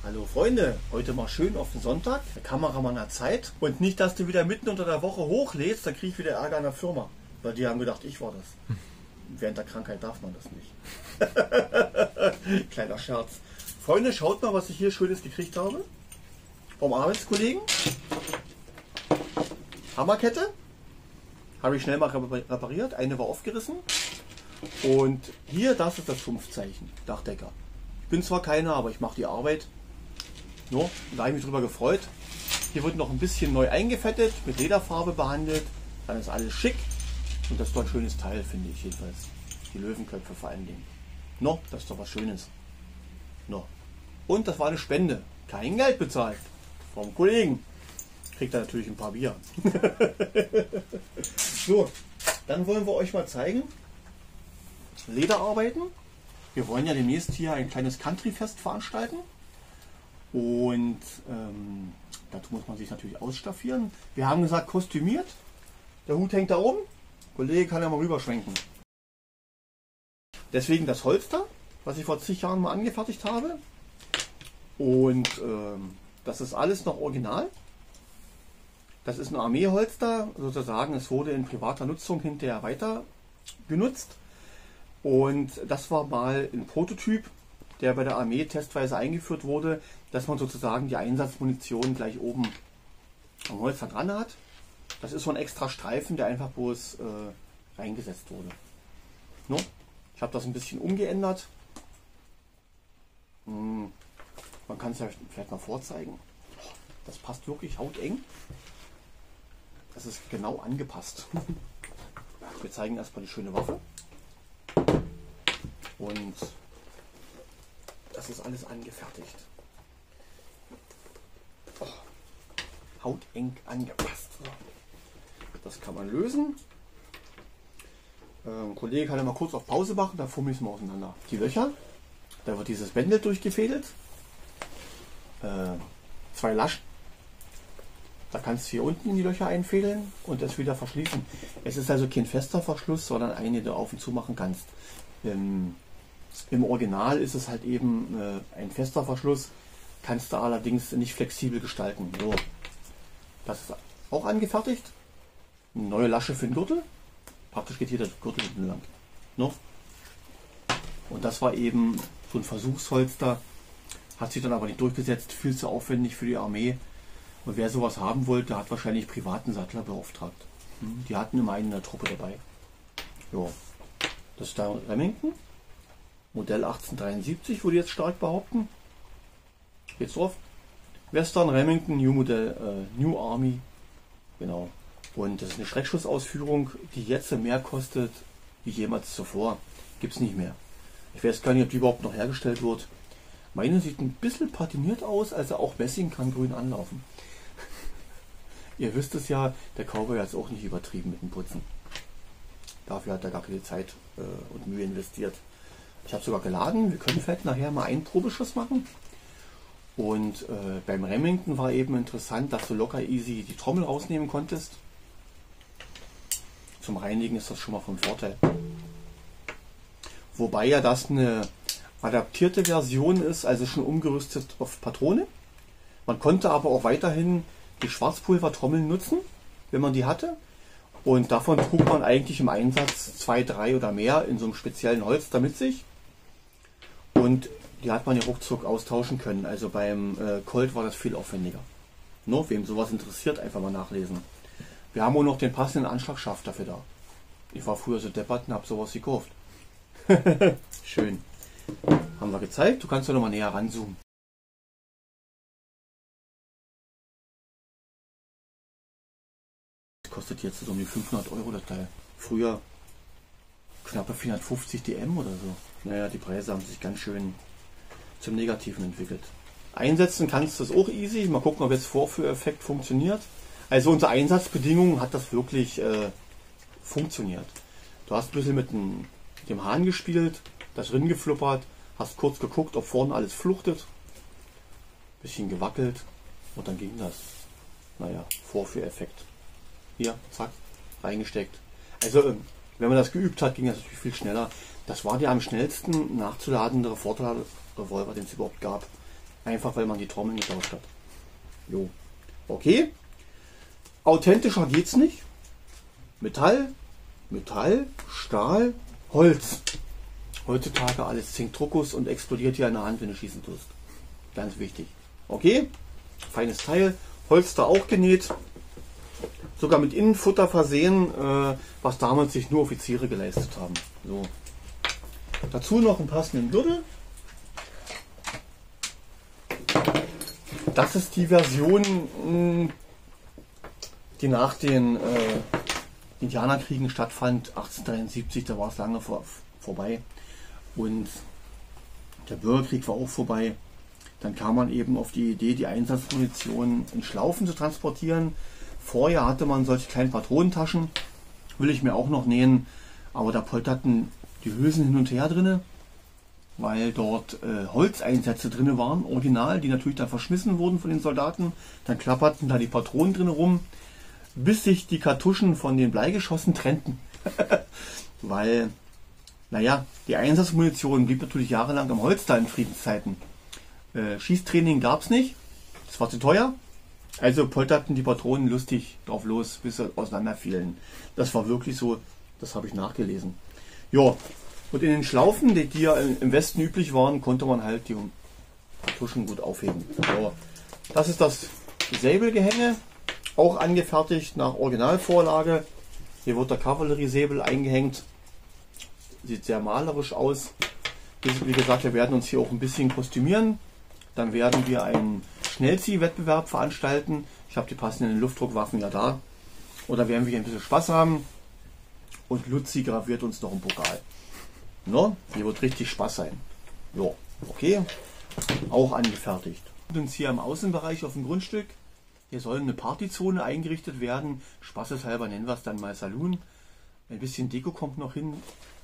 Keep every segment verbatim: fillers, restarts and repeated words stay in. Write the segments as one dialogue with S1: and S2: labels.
S1: Hallo Freunde, heute mal schön auf den Sonntag. Der Kameramann hat Zeit. Und nicht, dass du wieder mitten unter der Woche hochlädst, dann krieg ich wieder Ärger an der Firma. Weil die haben gedacht, ich war das. Während der Krankheit darf man das nicht. Kleiner Scherz. Freunde, schaut mal, was ich hier Schönes gekriegt habe. Vom Arbeitskollegen. Hammerkette. Habe ich schnell mal repariert. Eine war aufgerissen. Und hier, das ist das Schumpfzeichen. Dachdecker. Ich bin zwar keiner, aber ich mache die Arbeit. No, da habe ich mich drüber gefreut. Hier wird noch ein bisschen neu eingefettet, mit Lederfarbe behandelt. Dann ist alles schick. Und das ist doch ein schönes Teil, finde ich jedenfalls. Die Löwenköpfe vor allen Dingen. No, das ist doch was Schönes. No. Und das war eine Spende. Kein Geld bezahlt. Vom Kollegen. Kriegt er natürlich ein paar Bier. So, dann wollen wir euch mal zeigen. Lederarbeiten. Wir wollen ja demnächst hier ein kleines Country-Fest veranstalten. Und ähm, dazu muss man sich natürlich ausstaffieren. Wir haben gesagt, kostümiert. Der Hut hängt da oben. Der Kollege kann ja mal rüberschwenken. Deswegen das Holster, was ich vor zig Jahren mal angefertigt habe. Und ähm, das ist alles noch original. Das ist ein Armeeholster, sozusagen. Es wurde in privater Nutzung hinterher weiter genutzt. Und das war mal ein Prototyp, der bei der Armee testweise eingeführt wurde, dass man sozusagen die Einsatzmunition gleich oben am Holster dran hat. Das ist so ein extra Streifen, der einfach bloß äh, reingesetzt wurde. No? Ich habe das ein bisschen umgeändert. Hm. Man kann es ja vielleicht mal vorzeigen. Das passt wirklich hauteng. Das ist genau angepasst. Wir zeigen erstmal die schöne Waffe. Und das ist alles angefertigt. Oh, hauteng angepasst. Das kann man lösen. Ähm, Kollege kann ja mal kurz auf Pause machen, da fummel ich es mal auseinander. Die Löcher, da wird dieses Bändel durchgefädelt. Äh, zwei Laschen. Da kannst du hier unten in die Löcher einfädeln und das wieder verschließen. Es ist also kein fester Verschluss, sondern einen, den du auf und zu machen kannst. Ähm, Im Original ist es halt eben äh, ein fester Verschluss, kannst du allerdings nicht flexibel gestalten. So. Das ist auch angefertigt. Eine neue Lasche für den Gürtel. Praktisch geht hier der Gürtel hinten lang. No? Und das war eben so ein Versuchsholster. Hat sich dann aber nicht durchgesetzt, viel zu aufwendig für die Armee. Und wer sowas haben wollte, hat wahrscheinlich privaten Sattler beauftragt. Die hatten immer einen in der Truppe dabei. Jo. Das ist da Remington. Modell achtzehnhundertdreiundsiebzig, würde ich jetzt stark behaupten. Geht's drauf? Western Remington New Modell, äh, New Army. Genau. Und das ist eine Schreckschussausführung, die jetzt mehr kostet wie jemals zuvor. Gibt's nicht mehr. Ich weiß gar nicht, ob die überhaupt noch hergestellt wird. Meine sieht ein bisschen patiniert aus, also auch Messing kann grün anlaufen. Ihr wisst es ja, der Cowboy hat es auch nicht übertrieben mit dem Putzen. Dafür hat er gar keine Zeit äh, und Mühe investiert. Ich habe sogar geladen, wir können vielleicht nachher mal einen Probeschuss machen. Und äh, beim Remington war eben interessant, dass du locker easy die Trommel rausnehmen konntest. Zum Reinigen ist das schon mal von Vorteil. Wobei ja das eine adaptierte Version ist, also schon umgerüstet auf Patrone. Man konnte aber auch weiterhin die Schwarzpulvertrommeln nutzen, wenn man die hatte. Und davon trug man eigentlich im Einsatz zwei, drei oder mehr in so einem speziellen Holster mit sich. Und die hat man ja ruckzuck austauschen können. Also beim äh, Colt war das viel aufwendiger. No, wem sowas interessiert, einfach mal nachlesen. Wir haben auch noch den passenden Anschlagschaft dafür da. Ich war früher so deppert und habe sowas gekauft. Schön. Haben wir gezeigt. Du kannst ja noch mal näher ranzoomen. Das kostet jetzt so um die fünfhundert Euro das Teil. Früher knappe vierhundertfünfzig D M oder so. Naja, die Preise haben sich ganz schön zum Negativen entwickelt. Einsetzen kannst du es auch easy. Mal gucken, ob jetzt Vorführeffekt funktioniert. Also unter Einsatzbedingungen hat das wirklich äh, funktioniert. Du hast ein bisschen mit dem, dem Hahn gespielt, das Rinn gefluppert, hast kurz geguckt, ob vorne alles fluchtet. Bisschen gewackelt und dann ging das. Naja, Vorführeffekt. Hier, zack, reingesteckt. Also, wenn man das geübt hat, ging das natürlich viel schneller. Das war der am schnellsten nachzuladende Revolver, den es überhaupt gab. Einfach weil man die Trommeln getauscht hat. Jo. Okay. Authentischer geht's nicht. Metall, Metall, Stahl, Holz. Heutzutage alles Zinkdruckus und explodiert hier in der Hand, wenn du schießen tust. Ganz wichtig. Okay. Feines Teil. Holz da auch genäht. Sogar mit Innenfutter versehen, äh, was damals sich nur Offiziere geleistet haben. So. Dazu noch einen passenden Gürtel. Das ist die Version, die nach den äh, Indianerkriegen stattfand, achtzehnhundertdreiundsiebzig, da war es lange vor, vorbei. Und der Bürgerkrieg war auch vorbei. Dann kam man eben auf die Idee, die Einsatzmunition in Schlaufen zu transportieren. Vorher hatte man solche kleinen Patronentaschen, will ich mir auch noch nähen, aber da polterten die Hülsen hin und her drinne, weil dort äh, Holzeinsätze drin waren, original, die natürlich dann verschmissen wurden von den Soldaten. Dann klapperten da die Patronen drin rum, bis sich die Kartuschen von den Bleigeschossen trennten. Weil, naja, die Einsatzmunition blieb natürlich jahrelang am Holz da in Friedenszeiten. Äh, Schießtraining gab es nicht, das war zu teuer. Also polterten die Patronen lustig drauf los, bis sie auseinanderfielen. Das war wirklich so, das habe ich nachgelesen. Ja, und in den Schlaufen, die, die ja im Westen üblich waren, konnte man halt die Kartuschen gut aufheben. So. Das ist das Säbelgehänge, auch angefertigt nach Originalvorlage. Hier wird der Kavalleriesäbel eingehängt. Sieht sehr malerisch aus. Wie gesagt, wir werden uns hier auch ein bisschen kostümieren. Dann werden wir einen Schnellziehwettbewerb veranstalten. Ich habe die passenden Luftdruckwaffen ja da. Oder werden wir hier ein bisschen Spaß haben. Und Luzi graviert uns noch einen Pokal. No? Hier wird richtig Spaß sein. Jo, okay. Auch angefertigt. Und uns hier im Außenbereich auf dem Grundstück. Hier soll eine Partyzone eingerichtet werden. Spaßeshalber nennen wir es dann mal Saloon. Ein bisschen Deko kommt noch hin.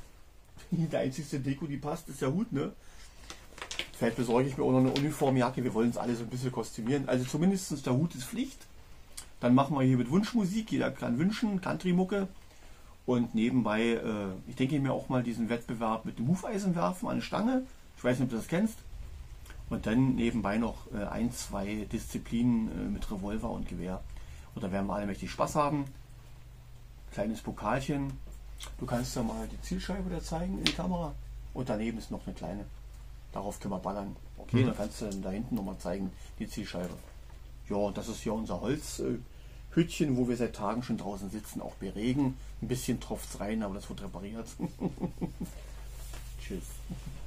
S1: Die einzigste Deko, die passt, ist der Hut, ne? Vielleicht besorge ich mir auch noch eine Uniformjacke. Wir wollen uns alle so ein bisschen kostümieren. Also zumindest der Hut ist Pflicht. Dann machen wir hier mit Wunschmusik. Jeder kann wünschen, Country-Mucke. Und nebenbei, äh, ich denke mir auch mal diesen Wettbewerb mit dem Hufeisen werfen an eine Stange. Ich weiß nicht, ob du das kennst. Und dann nebenbei noch äh, ein, zwei Disziplinen äh, mit Revolver und Gewehr. Und da werden wir alle mächtig Spaß haben. Kleines Pokalchen. Du kannst ja mal die Zielscheibe da zeigen in die Kamera. Und daneben ist noch eine kleine. Darauf können wir ballern. Okay, mhm. Dann kannst du da hinten nochmal zeigen, die Zielscheibe. Ja, das ist hier unser Holzhütchen, wo wir seit Tagen schon draußen sitzen, auch bei Regen. Ein bisschen tropft es rein, aber das wird repariert. Tschüss.